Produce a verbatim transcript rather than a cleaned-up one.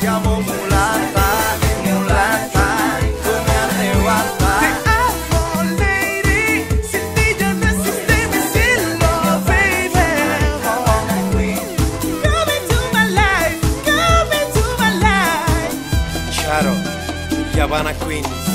amo mulata, mulata, tú me arrebatas. Te amo, lady, sin ti ya no existe mi cielo, baby. Come into my life, come into my life. Charo, Havana Queens.